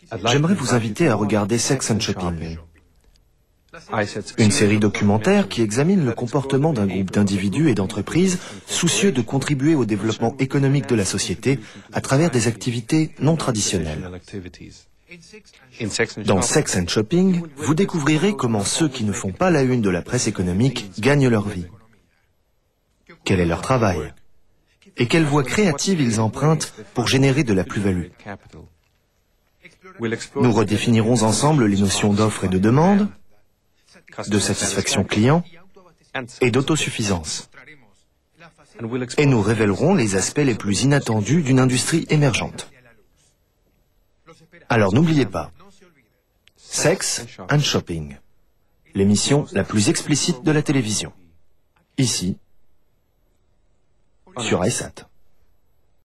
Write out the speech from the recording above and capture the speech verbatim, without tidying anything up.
J'aimerais vous inviter à regarder Sex and Shopping, une série documentaire qui examine le comportement d'un groupe d'individus et d'entreprises soucieux de contribuer au développement économique de la société à travers des activités non traditionnelles. Dans Sex and Shopping, vous découvrirez comment ceux qui ne font pas la une de la presse économique gagnent leur vie. Quel est leur travail? Et quelles voies créatives ils empruntent pour générer de la plus-value? Nous redéfinirons ensemble les notions d'offre et de demande, de satisfaction client et d'autosuffisance. Et nous révélerons les aspects les plus inattendus d'une industrie émergente. Alors n'oubliez pas, Sex and Shopping, l'émission la plus explicite de la télévision. Ici, sur iSat.